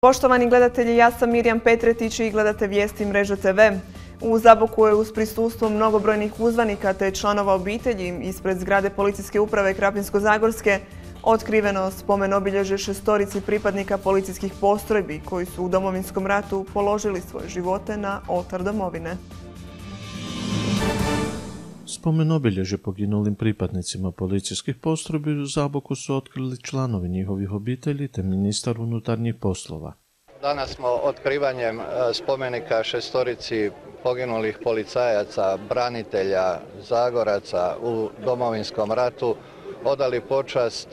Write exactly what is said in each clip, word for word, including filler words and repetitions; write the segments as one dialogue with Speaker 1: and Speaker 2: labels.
Speaker 1: Poštovani gledatelji, ja sam Mirjam Petretić i gledate vijesti Mreže te ve. U Zaboku je uz prisustvo mnogobrojnih uzvanika te članova obitelji ispred zgrade Policijske uprave Krapinsko-zagorske otkriveno spomen obilježje šestorici pripadnika policijskih postrojbi koji su u Domovinskom ratu položili svoje živote na oltar domovine.
Speaker 2: Spomen obilježje poginulim pripadnicima policijskih postrojbi u Zaboku su otkrili članovi njihovih obitelji te ministar unutarnjih poslova.
Speaker 3: Danas smo otkrivanjem spomenika šestorici poginulih policajaca, branitelja, zagoraca u Domovinskom ratu odali počast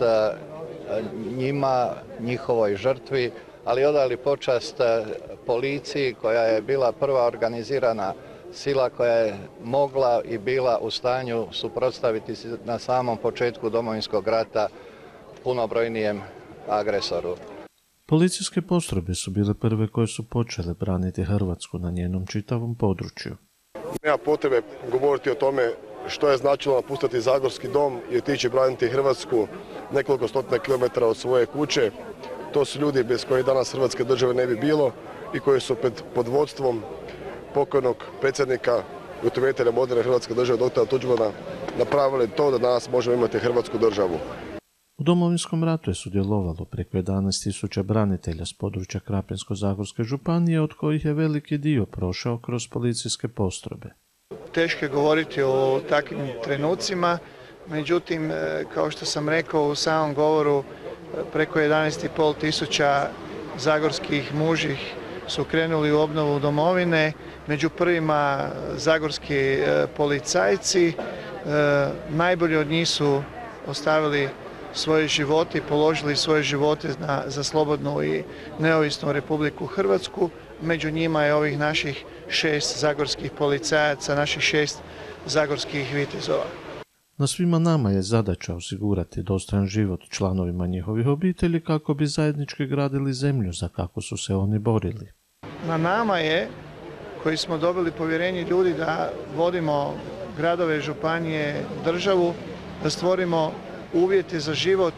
Speaker 3: njima, njihovoj žrtvi, ali odali počast policiji koja je bila prva organizirana sila koja je mogla i bila u stanju suprotstaviti se na samom početku Domovinskog rata punobrojnijem agresoru.
Speaker 2: Policijske postrojbe su bile prve koje su počele braniti Hrvatsku na njenom čitavom području.
Speaker 4: Nema potrebe govoriti o tome što je značilo napustiti Zagorski dom i otići braniti Hrvatsku nekoliko stotina kilometara od svoje kuće. To su ljudi bez kojih danas Hrvatske države ne bi bilo i koji su pod vodstvom pokojnog predsjednika i utemeljitelja moderne Hrvatske države doktora Tuđmana napravili to da danas možemo imati Hrvatsku državu.
Speaker 2: U Domovinskom ratu je sudjelovalo preko jedanaest tisuća branitelja s područja Krapinsko-zagorske županije, od kojih je veliki dio prošao kroz policijske postrojbe.
Speaker 5: Teško je govoriti o takvim trenucima, međutim, kao što sam rekao u samom govoru, preko jedanaest i pol tisuća zagorskih mužih su krenuli u obnovu domovine, među prvima zagorski policajci. Najbolji od njih su ostavili svoje živote i položili svoje živote na, za slobodnu i neovisnu Republiku Hrvatsku. Među njima je ovih naših šest zagorskih policajaca, naših šest zagorskih vitezova.
Speaker 2: Na svima nama je zadaća osigurati dostojan život članovima njihovih obitelji kako bi zajednički gradili zemlju za kako su se oni borili.
Speaker 5: Na nama je, koji smo dobili povjerenje ljudi da vodimo gradove, županije, državu, da stvorimo uvjete za život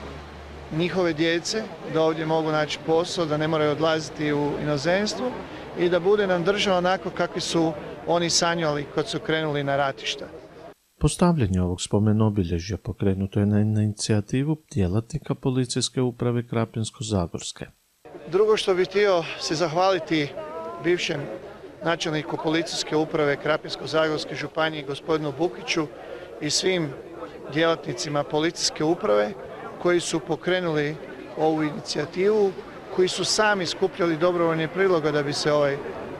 Speaker 5: njihove djece, da ovdje mogu naći posao, da ne moraju odlaziti u inozemstvo i da bude nam država onako kakvi su oni sanjali kad su krenuli na ratišta.
Speaker 2: Postavljanje ovog spomen obilježja pokrenuto je na inicijativu djelatnika Policijske uprave Krapinsko-zagorske.
Speaker 5: Drugo što bih htio se zahvaliti bivšem načelniku Policijske uprave Krapinsko-zagorske županije gospodinu Bukiću i svim djelatnicima policijske uprave koji su pokrenuli ovu inicijativu, koji su sami skupljali dobrovoljne priloge da bi se ovaj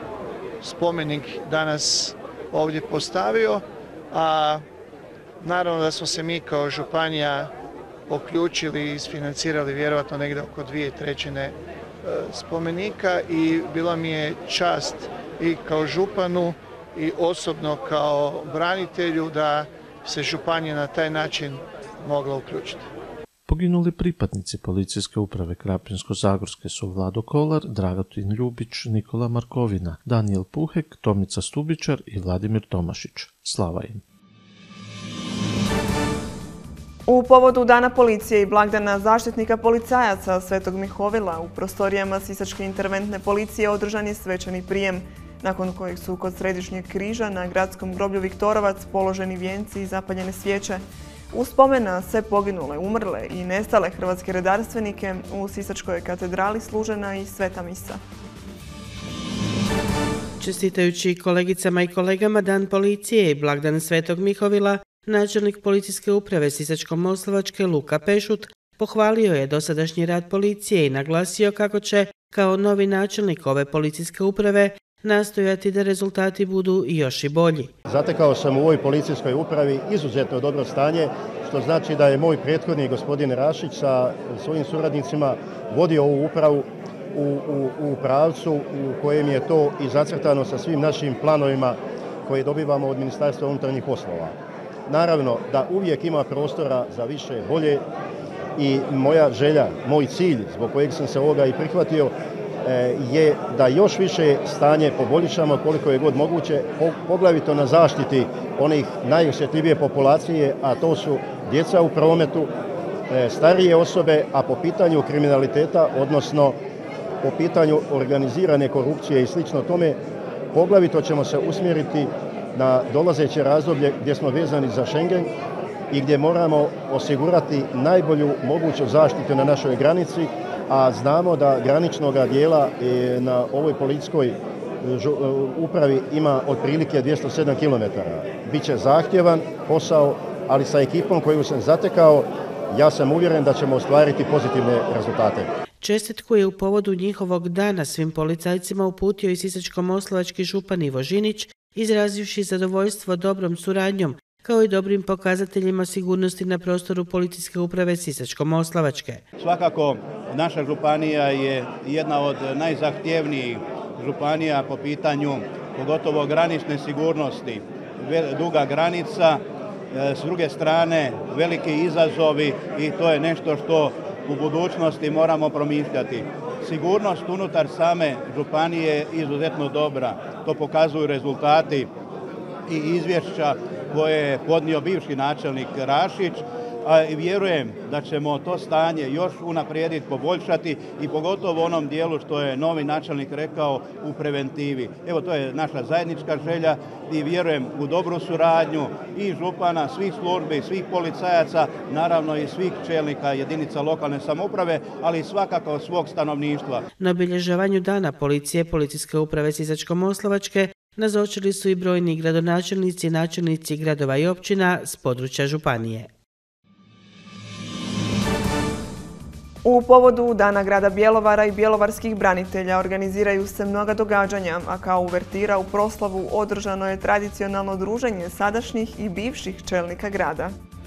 Speaker 5: spomenik danas ovdje postavio, a naravno da smo se mi kao županija uključili i isfinancirali vjerojatno negdje oko dvije trećine spomenika i bila mi je čast i kao županu i osobno kao branitelju da se županija na taj način mogla uključiti.
Speaker 2: Poginuli pripadnici Policijske uprave Krapinsko-zagorske su Vlado Kolar, Dragutin Ljubić, Nikola Markovina, Danijel Puhek, Tomica Stubičar i Vladimir Tomašić. Slava im!
Speaker 1: U povodu Dana policije i blagdana zaštitnika policajaca Svetog Mihovila u prostorijama Sisačke interventne policije održan je svečani prijem, nakon kojeg su kod Središnjeg križa na gradskom groblju Viktorovac položeni vijenci i zapaljene svijeće. U spomen na sve poginule, umrle i nestale hrvatske redarstvenike u Sisačkoj katedrali služena i sveta misa.
Speaker 6: Čestitajući kolegicama i kolegama Dan policije i blagdan Svetog Mihovila, načelnik Policijske uprave Sisačko-moslavačke Luka Pešut pohvalio je dosadašnji rad policije i naglasio kako će, kao novi načelnik ove policijske uprave, nastojati da rezultati budu još i bolji.
Speaker 7: Zatekao sam u ovoj policijskoj upravi izuzetno dobro stanje, što znači da je moj prethodnik gospodin Rašić sa svojim suradnicima vodio ovu upravu u, u, u pravcu u kojem je to i zacrtano sa svim našim planovima koje dobivamo od Ministarstva unutarnjih poslova. Naravno da uvijek ima prostora za više bolje i moja želja, moj cilj zbog kojeg sam se ovoga i prihvatio je da još više stanje poboljšamo koliko je god moguće, poglavito na zaštiti onih najosjetljivije populacije, a to su djeca u prometu, starije osobe, a po pitanju kriminaliteta, odnosno po pitanju organizirane korupcije i slično tome, poglavito ćemo se usmjeriti na dolazeće razdoblje gdje smo vezani za Schengen i gdje moramo osigurati najbolju moguću zaštitu na našoj granici, a znamo da graničnog dijela na ovoj policijskoj upravi ima otprilike dvjesto sedam kilometara. Biće zahtjevan posao, ali sa ekipom koju sam zatekao, ja sam uvjeren da ćemo ostvariti pozitivne rezultate.
Speaker 6: Čestitku je u povodu njihovog dana svim policajcima uputio i sisačko-moslavački župan Ivo Žinić, izrazivši zadovoljstvo dobrom suradnjom, kao i dobrim pokazateljima sigurnosti na prostoru policijske uprave Sisačko-moslavačke.
Speaker 8: Svakako, naša županija je jedna od najzahtjevnijih županija po pitanju pogotovo granične sigurnosti. Duga granica, s druge strane veliki izazovi i to je nešto što u budućnosti moramo promišljati. Sigurnost unutar same županije je izuzetno dobra. To pokazuju rezultati i izvješća koje je podnio bivši načelnik Rašić, a i vjerujem da ćemo to stanje još unaprijediti, poboljšati i pogotovo u onom dijelu što je novi načelnik rekao u preventivi. Evo, to je naša zajednička želja i vjerujem u dobru suradnju i župana, svih službi, svih policajaca, naravno i svih čelnika jedinica lokalne samouprave, ali i svakako svog stanovništva.
Speaker 6: Na obilježavanju dana policije policijske uprave Sisačko-moslavačke nazočili su i brojni gradonačelnici i načelnici gradova i općina s područja županije.
Speaker 1: U povodu Dana grada Bjelovara i bjelovarskih branitelja organiziraju se mnoga događanja, a kao uvertira u proslavu održano je tradicionalno druženje sadašnjih i bivših čelnika grada.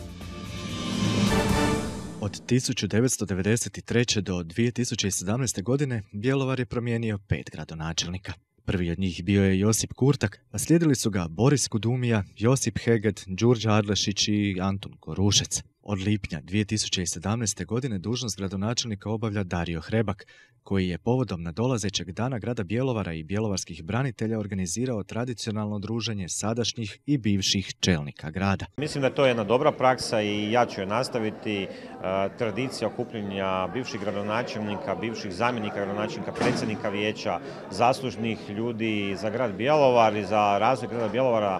Speaker 9: Od tisuću devetsto devedeset treće. do dvije tisuće sedamnaeste. godine Bjelovar je promijenio pet gradonačelnika. Prvi od njih bio je Josip Kurtak, a slijedili su ga Boris Kudumija, Josip Heged, Đurđa Adlešić i Antun Korušec. Od lipnja dvije tisuće sedamnaeste. godine dužnost gradonačelnika obavlja Dario Hrebak, koji je povodom nadolazećeg Dana grada Bjelovara i bjelovarskih branitelja organizirao tradicionalno druženje sadašnjih i bivših čelnika grada.
Speaker 10: Mislim da je to jedna dobra praksa i ja ću je nastaviti. Tradicija okupljanja bivših gradonačelnika, bivših zamjenika gradonačelnika, predsjednika vijeća, zaslužnih ljudi za grad Bjelovar i za razvoj grada Bjelovara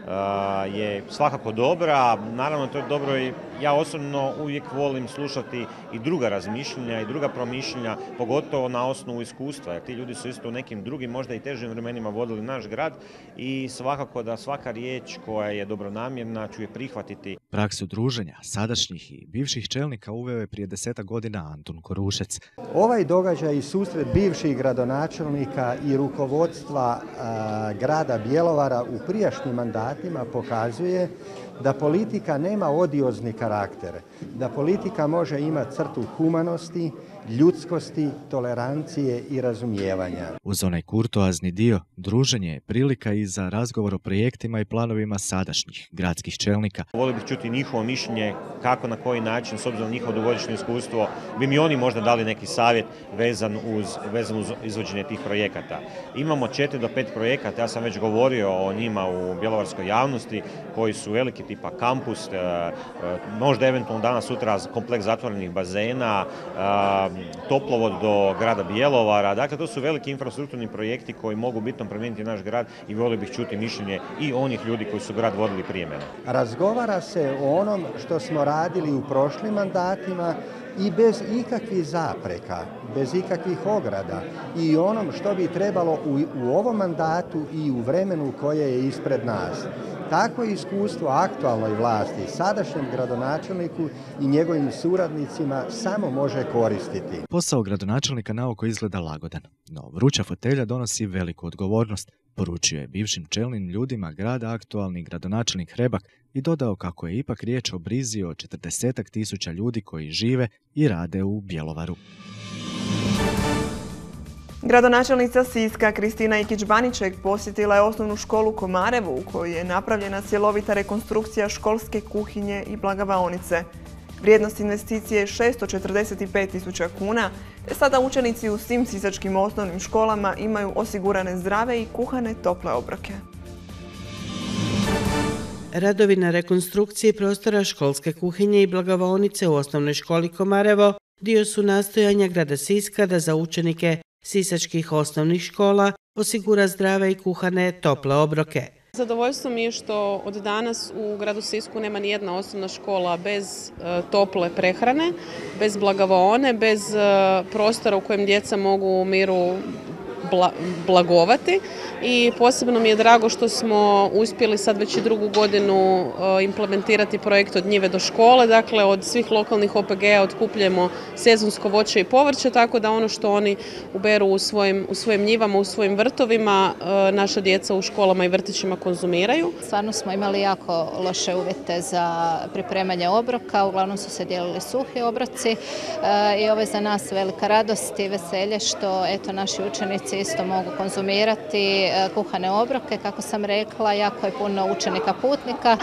Speaker 10: je svakako dobra. Naravno, to je dobro i ja osobno uvijek volim slušati i druga razmišljenja i druga promišljenja, pogotovo na osnovu iskustva, jer ti ljudi su isto u nekim drugim, možda i težim vremenima vodili naš grad i svakako da svaka riječ koja je dobronamjerna ću je prihvatiti.
Speaker 9: Praksu druženja sadašnjih i bivših čelnika uveo je prije desetak godina Antun Korušec.
Speaker 11: Ovaj događaj i susret bivših gradonačelnika i rukovodstva a, grada Bjelovara u prijašnjim mandatima pokazuje da politika nema odiozni karakter, da politika može imati crtu humanosti, ljudskosti, tolerancije i razumijevanja.
Speaker 9: Uz onaj kurtoazni dio, druženje je prilika i za razgovor o projektima i planovima sadašnjih gradskih čelnika.
Speaker 10: Volio bih čuti njihovo mišljenje, kako, na koji način, s obzirom na njihovo dugogodišnje iskustvo, bi mi oni možda dali neki savjet vezan uz, vezan uz izvođenje tih projekata. Imamo četiri do pet projekata, ja sam već govorio o njima u bjelovarskoj javnosti, koji su veliki, tipa kampus, možda eventualno danas sutra kompleks zatvorenih bazena, toplovod do grada Bjelovara. Dakle, to su veliki infrastrukturni projekti koji mogu bitno promijeniti naš grad i volio bih čuti mišljenje i onih ljudi koji su grad vodili prije mene.
Speaker 11: Razgovara se o onom što smo radili u prošlim mandatima i bez ikakvih zapreka, bez ikakvih ograda i onom što bi trebalo u, u ovom mandatu i u vremenu koje je ispred nas. Tako iskustvo aktualnoj vlasti, sadašnjem gradonačelniku i njegovim suradnicima samo može koristiti.
Speaker 9: Posao gradonačelnika naoko izgleda lagodan, no vruća fotelja donosi veliku odgovornost, poručio je bivšim čelnim ljudima grada aktualni gradonačelnik Hrebak i dodao kako je ipak riječ o brizi o četrdesetak tisuća ljudi koji žive i rade u Bjelovaru.
Speaker 1: Gradonačelnica Siska Kristina Ikić-Baniček posjetila je osnovnu školu Komarevo u kojoj je napravljena cjelovita rekonstrukcija školske kuhinje i blagavaonice. Vrijednost investicije je šesto četrdeset pet tisuća kuna, te sada učenici u svim sisačkim osnovnim školama imaju osigurane zdrave i kuhane tople obroke.
Speaker 6: Radovi na rekonstrukciji prostora školske kuhinje i blagavaonice u osnovnoj školi Komarevo dio su nastojanja grada Siska da za učenike sisačkih osnovnih škola osigura zdrave i kuhane tople obroke.
Speaker 12: Zadovoljstvo mi je što od danas u gradu Sisku nema ni jedna osnovna škola bez e, tople prehrane, bez blagavaone, bez e, prostora u kojem djeca mogu u miru bla, blagovati. I posebno mi je drago što smo uspjeli sad već i drugu godinu e, implementirati projekt od njive do škole. Dakle, od svih lokalnih O P G-a otkupljujemo sezonsko voće i povrće, tako da ono što oni uberu u svojim, u svojim njivama, u svojim vrtovima, e, naša djeca u školama i vrtićima konzumiraju.
Speaker 13: Stvarno smo imali jako loše uvjete za pripremanje obroka, uglavnom su se dijelili suhi obroci e, i ovo je za nas velika radost i veselje što eto, naši učenici isto mogu konzumirati kuhane obroke. Kako sam rekla, jako je puno učenika putnika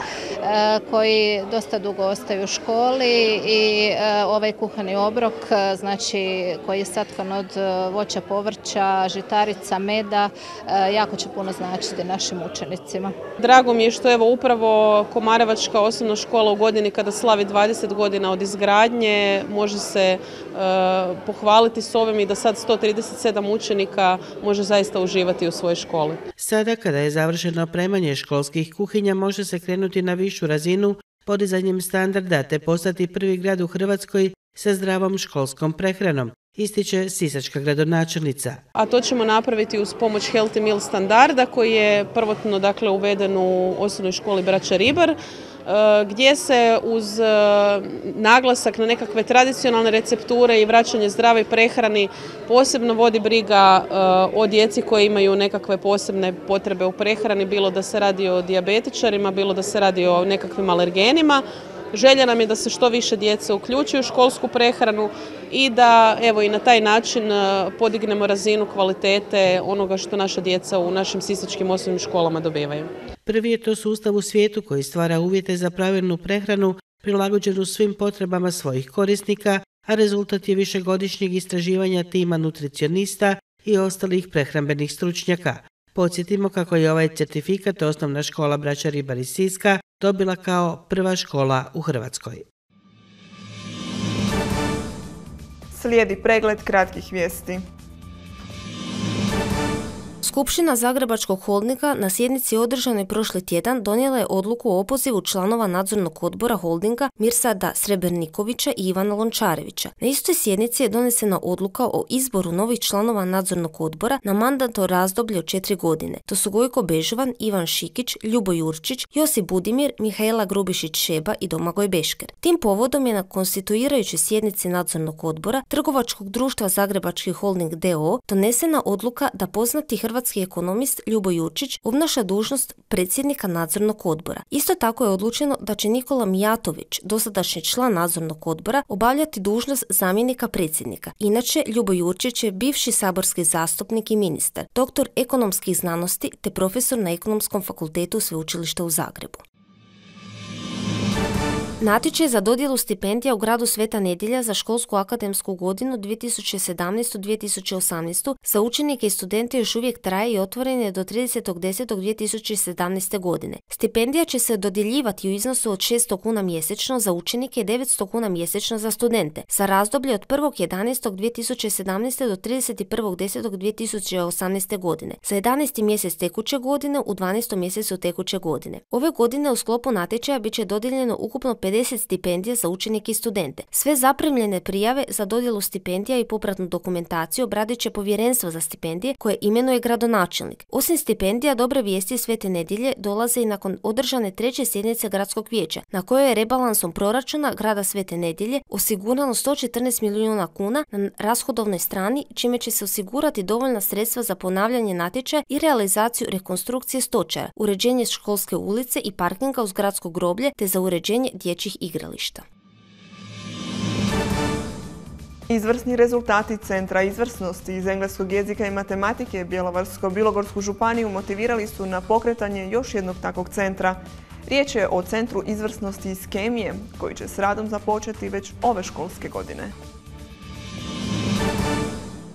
Speaker 13: koji dosta dugo ostaju u školi i ovaj kuhani obrok, znači koji je satkan od voća, povrća, žitarica, meda, jako će puno značiti našim učenicima.
Speaker 12: Drago mi je što evo upravo Komarevačka osnovna škola u godini kada slavi dvadeset godina od izgradnje može se uh, pohvaliti s ovim i da sad sto trideset sedam učenika može zaista uživati u svojoj školi.
Speaker 6: Sada kada je završeno opremanje školskih kuhinja može se krenuti na višu razinu podizanjem standarda te postati prvi grad u Hrvatskoj sa zdravom školskom prehranom, ističe sisačka gradonačelnica.
Speaker 12: A to ćemo napraviti uz pomoć Healthy Meal standarda koji je prvotno dakle, uveden u osnovnoj školi Braća Ribar, gdje se uz naglasak na nekakve tradicionalne recepture i vraćanje zdravoj prehrani posebno vodi briga o djeci koji imaju nekakve posebne potrebe u prehrani, bilo da se radi o dijabetičarima, bilo da se radi o nekakvim alergenima. Želja nam je da se što više djece uključuju u školsku prehranu i da evo i na taj način podignemo razinu kvalitete onoga što naša djeca u našim sisačkim osnovnim školama dobivaju.
Speaker 6: Prvi je to sustav u svijetu koji stvara uvjete za pravilnu prehranu prilagođenu svim potrebama svojih korisnika, a rezultat je višegodišnjeg istraživanja tima nutricionista i ostalih prehrambenih stručnjaka. Podsjetimo kako je ovaj certifikat osnovna škola Braća Ribar iz Siska dobila kao prva škola u Hrvatskoj.
Speaker 1: Slijedi pregled kratkih vijesti.
Speaker 14: Skupština Zagrebačkog holdinga na sjednici održanoj prošli tjedan donijela je odluku o opozivu članova nadzornog odbora holdinga Mirsada Srebernikovića i Ivana Lončarevića. Na istoj sjednici je donesena odluka o izboru novih članova nadzornog odbora na mandatno razdoblje od četiri godine. To su Gojko Bežovan, Ivan Šikić, Ljubo Jurčić, Josip Budimir, Mihaela Grubišić-Šeba i Domagoj Bešker. Tim povodom je na konstituirajućoj sjednici nadzornog odbora Trgovačkog društva Zagrebački holding d o o donesena odluka da poznati hrvatski Hrvatski ekonomist Ljubo Jurčić obnaša dužnost predsjednika nadzornog odbora. Isto tako je odlučeno da će Nikola Mijatović, dosadašnji član nadzornog odbora, obavljati dužnost zamjenika predsjednika. Inače, Ljubo Jurčić je bivši saborski zastupnik i ministar, doktor ekonomskih znanosti te profesor na Ekonomskom fakultetu Sveučilišta u Zagrebu. Natječaj za dodjelu stipendija u gradu Sveta Nedjelja za školsku akademsku godinu dvije tisuće sedamnaeste dvije tisuće osamnaeste za učenike i studente još uvijek traje i otvoren je do tridesetog desetog dvije tisuće sedamnaeste. godine. Stipendija će se dodjeljivati u iznosu od šesto kuna mjesečno za učenike i devetsto kuna mjesečno za studente, za razdoblje od prvog jedanaestog dvije tisuće sedamnaeste. do trideset prvog desetog dvije tisuće osamnaeste. godine, za jedanaesti mjesec tekuće godine u dvanaestom mjesecu tekuće godine. Ove godine u sklopu natječaja bit će dodijeljeno ukupno pedeset stipendija za učenike i studente. Sve zaprimljene prijave za dodjelu stipendija i popratnu dokumentaciju obradit će povjerenstvo za stipendije koje imenuje gradonačelnik. Osim stipendija, dobre vijesti Svete Nedjelje dolaze i nakon održane treće sjednice gradskog vijeća, na kojoj je rebalansom proračuna grada Svete Nedjelje osigurano sto četrnaest milijuna kuna na rashodovnoj strani, čime će se osigurati dovoljna sredstva za ponavljanje natječaja i realizaciju rekonstrukcije stočara, uređenje školske ulice i parkinga uz gradsko groblje te za uređenje dječjih igrališta.
Speaker 1: Izvrsni rezultati Centra izvrsnosti iz engleskog jezika i matematike Bjelovarsko-bilogorsku županiju motivirali su na pokretanje još jednog takvog centra. Riječ je o Centru izvrsnosti iz kemije, koji će s radom započeti već ove školske godine.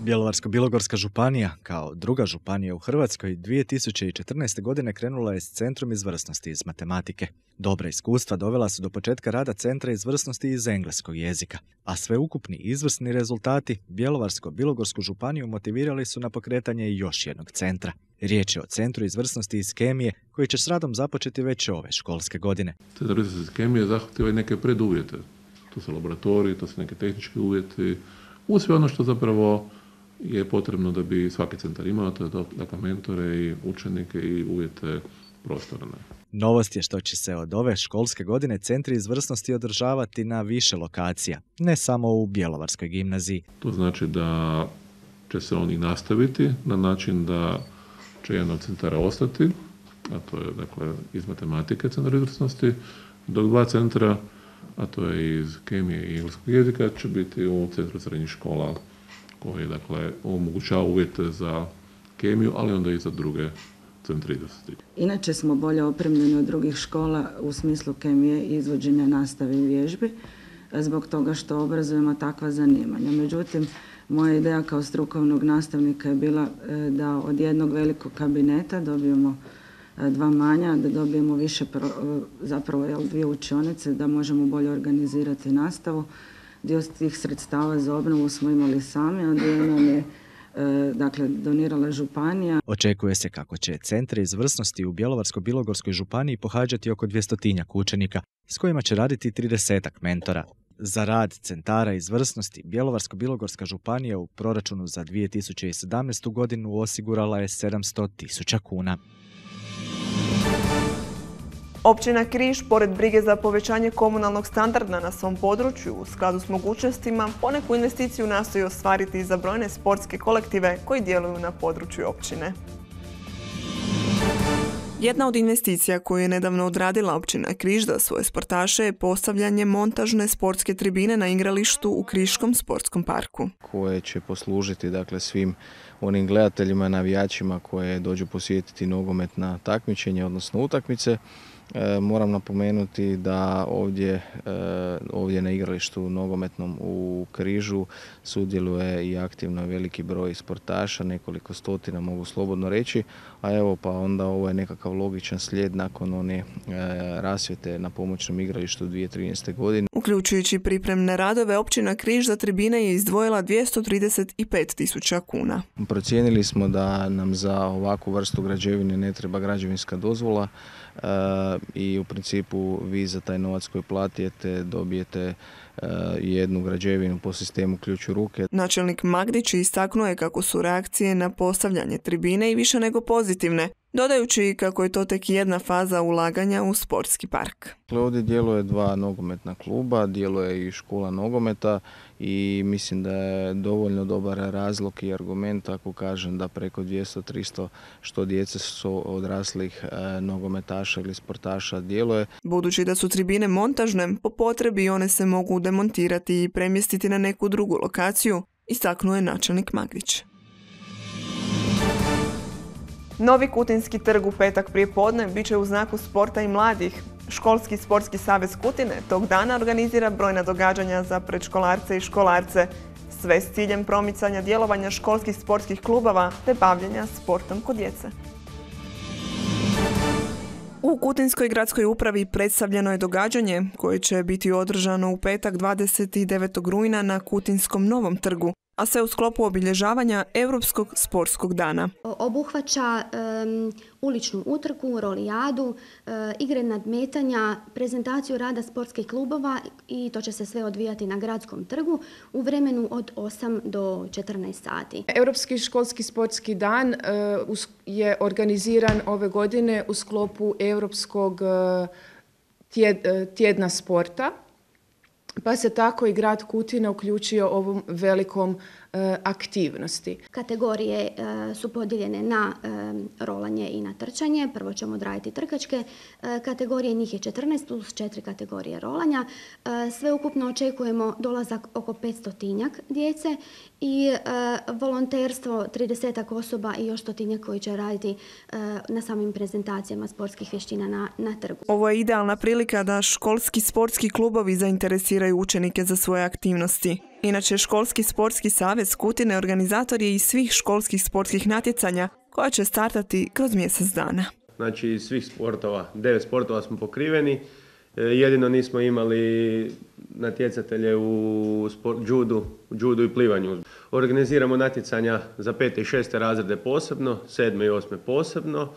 Speaker 9: Bjelovarsko-bilogorska županija, kao druga županija u Hrvatskoj, dvije tisuće četrnaeste. godine krenula je s Centrom izvrsnosti iz matematike. Dobra iskustva dovela su do početka rada Centra izvrsnosti iz engleskog jezika, a sveukupni izvrsni rezultati Bjelovarsko-bilogorsku županiju motivirali su na pokretanje još jednog centra. Riječ je o Centru izvrsnosti iz kemije, koji će s radom započeti već ove školske godine.
Speaker 15: Centar izvrsnosti iz kemije zahtijeva i neke preduvjete. To su laboratoriji, to su neke tehnički uvjeti, uz sve ono što zapravo je potrebno da bi svaki centar imao, to je dakle mentore i učenike i uvjete prostorne.
Speaker 9: Novost je što će se od ove školske godine centri izvrsnosti održavati na više lokacija, ne samo u Bjelovarskoj gimnaziji.
Speaker 15: To znači da će se oni nastaviti na način da će jedan od centara ostati, a to je dakle iz matematike centar izvrsnosti, dok dva centra, a to je iz kemije i engleskog jezika, će biti u centru srednjih škola koji dakle omogućava uvjete za kemiju, ali onda i za druge centre izvrsnosti.
Speaker 16: Inače smo bolje opremljeni od drugih škola u smislu kemije i izvođenja nastave i vježbi, zbog toga što obrazujemo takva zanimanja. Međutim, moja ideja kao strukovnog nastavnika je bila da od jednog velikog kabineta dobijemo dva manja, da dobijemo više, zapravo dvije učionice, da možemo bolje organizirati nastavu. Dio tih sredstava za obnovu smo imali sami, a dio nam je dakle, donirala županija.
Speaker 9: Očekuje se kako će centre izvrsnosti u Bjelovarsko-bilogorskoj županiji pohađati oko dvjestotinjak učenika, s kojima će raditi tridesetak mentora. Za rad centara izvrsnosti Bjelovarsko-bilogorska županija u proračunu za dvije tisuće sedamnaestu. godinu osigurala je sedamsto tisuća kuna.
Speaker 1: Općina Križ, pored brige za povećanje komunalnog standarda na svom području, u skladu s mogućnostima, poneku investiciju nastoji ostvariti za brojne sportske kolektive koji djeluju na području općine. Jedna od investicija koju je nedavno odradila općina Križ za svoje sportaše je postavljanje montažne sportske tribine na igralištu u Kriškom sportskom parku.
Speaker 17: Koje će poslužiti dakle, svim onim gledateljima, navijačima koje dođu posjetiti nogometna takmičenja, odnosno utakmice. E, moram napomenuti da ovdje, e, ovdje na igralištu nogometnom u Križu sudjeluje i aktivno veliki broj sportaša, nekoliko stotina mogu slobodno reći, a evo pa onda ovo je nekakav logičan slijed nakon one e, rasvjete na pomoćnom igralištu dvije tisuće trinaeste. godine.
Speaker 1: Uključujući pripremne radove, općina Križ za tribine je izdvojila dvjesto trideset pet tisuća kuna.
Speaker 17: Procijenili smo da nam za ovakvu vrstu građevine ne treba građevinska dozvola, E, i u principu vi za taj novac koji platijete dobijete e, jednu građevinu po sistemu ključ u ruke.
Speaker 1: Načelnik Magdić istaknuo je kako su reakcije na postavljanje tribine i više nego pozitivne, dodajući kako je to tek jedna faza ulaganja u sportski park.
Speaker 17: Ovdje djeluje dva nogometna kluba, djeluje i škola nogometa i mislim da je dovoljno dobar razlog i argument ako kažem da preko dvjesto do tristo što djece su odraslih e, nogometaša ili sportaša djeluje.
Speaker 1: Budući da su tribine montažne, po potrebi one se mogu demontirati i premjestiti na neku drugu lokaciju, istaknuo je načelnik Magdić. Novi Kutinski trg u petak prije podne bit će u znaku sporta i mladih. Školski sportski savez Kutine tog dana organizira brojna događanja za predškolarce i školarce, sve s ciljem promicanja djelovanja školskih sportskih klubova te bavljenja sportom kod djece. U Kutinskoj gradskoj upravi predstavljeno je događanje koje će biti održano u petak dvadeset devetog rujna na Kutinskom Novom trgu, a sve u sklopu obilježavanja Europskog sportskog dana.
Speaker 18: Obuhvaća um, uličnu utrku, rolijadu, uh, igre nadmetanja, prezentaciju rada sportskih klubova i to će se sve odvijati na Gradskom trgu u vremenu od osam do četrnaest sati.
Speaker 19: Europski školski sportski dan uh, je organiziran ove godine u sklopu Europskog uh, tjed, uh, tjedna sporta. Pa se tako i grad Kutina uključio ovom velikom e, aktivnosti.
Speaker 18: Kategorije e, su podijeljene na e, rolanje i na trčanje. Prvo ćemo odraditi trkačke e, kategorije, njih je četrnaest plus četiri kategorije rolanja. E, sveukupno očekujemo dolazak oko petstotinjak djece i e, volonterstvo tridesetak osoba i još stotinjak koji će raditi e, na samim prezentacijama sportskih vještina na, na trgu.
Speaker 1: Ovo je idealna prilika da školski sportski klubovi zainteresiraju motiviraju učenike za svoje aktivnosti. Inače, Školski sportski savez Kutine organizator je i svih školskih sportskih natjecanja koja će startati kroz mjesec dana.
Speaker 20: Znači, iz svih sportova, devet sportova smo pokriveni. Jedino nismo imali natjecatelje u sport, judu, judu i plivanju. Organiziramo natjecanja za pete i šeste razrede posebno, sedme i osme posebno.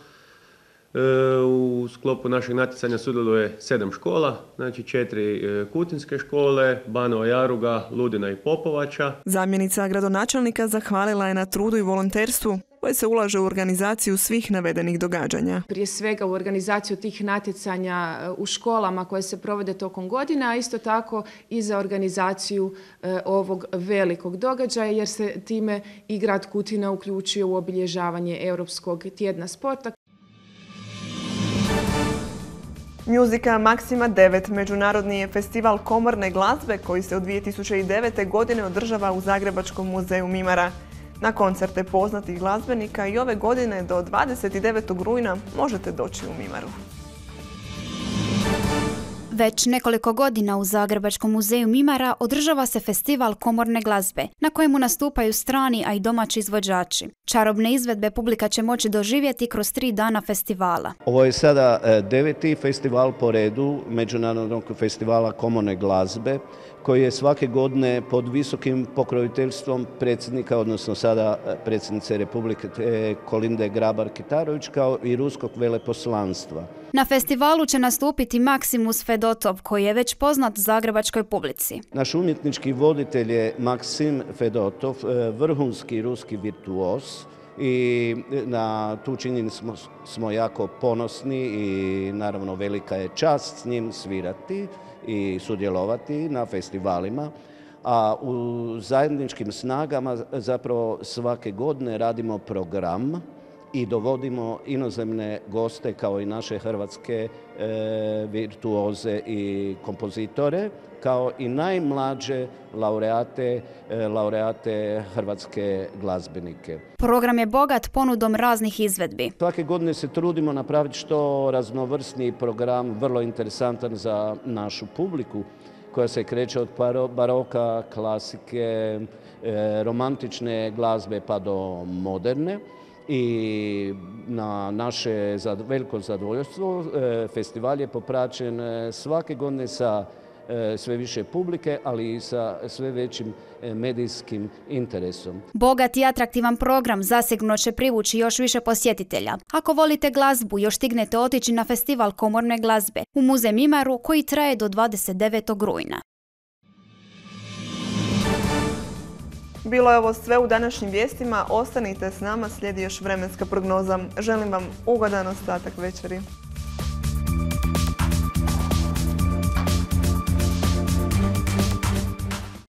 Speaker 20: U sklopu našeg natjecanja sudjeluje sedam škola, znači četiri kutinske škole, Banova Jaruga, Ludina i Popovača.
Speaker 1: Zamjenica gradonačelnika zahvalila je na trudu i volonterstvu koje se ulaže u organizaciju svih navedenih događanja.
Speaker 19: Prije svega u organizaciju tih natjecanja u školama koje se provode tokom godine, a isto tako i za organizaciju ovog velikog događaja, jer se time i grad Kutina uključio u obilježavanje Europskog tjedna sporta.
Speaker 1: Muzika Maksima devet međunarodni je festival komorne glazbe koji se od dvije tisuće devete. godine održava u Zagrebačkom muzeju mimara. Na koncerte poznatih glazbenika i ove godine do dvadeset devetog rujna možete doći u Mimaru.
Speaker 21: Već nekoliko godina u Zagrebačkom muzeju mimara održava se festival komorne glazbe, na kojemu nastupaju strani, a i domaći izvođači. Čarobne izvedbe publika će moći doživjeti kroz tri dana festivala.
Speaker 22: Ovo je sada deveti festival po redu Međunarodnog festivala komorne glazbe, koji je svake godine pod visokim pokroviteljstvom predsjednika, odnosno sada predsjednice Republike Kolinde Grabar-Kitarović, kao i ruskog veleposlanstva.
Speaker 21: Na festivalu će nastupiti Maksimus Fedotov, koji je već poznat zagrebačkoj publici.
Speaker 22: Naš umjetnički voditelj je Maksim Fedotov, vrhunski ruski virtuoz, i na tu činjenicu smo, smo jako ponosni i naravno velika je čast s njim svirati i sudjelovati na festivalima. A u zajedničkim snagama zapravo svake godine radimo program i dovodimo inozemne goste kao i naše hrvatske e, virtuoze i kompozitore, kao i najmlađe laureate, e, laureate hrvatske glazbenike.
Speaker 21: Program je bogat ponudom raznih izvedbi.
Speaker 22: Svake godine se trudimo napraviti što raznovrsniji program, vrlo interesantan za našu publiku, koja se kreće od baroka, klasike, e, romantične glazbe pa do moderne. I na naše veliko zadovoljstvo festival je popraćen svake godine sa sve više publike, ali i sa sve većim medijskim interesom.
Speaker 21: Bogat i atraktivan program zasigurno će privući još više posjetitelja. Ako volite glazbu, još stignete otići na festival komorne glazbe u Muzej Mimaru koji traje do dvadeset devetog rujna.
Speaker 1: Bilo je ovo sve u današnjim vijestima. Ostanite s nama, slijedi još vremenska prognoza. Želim vam ugodan ostatak večeri.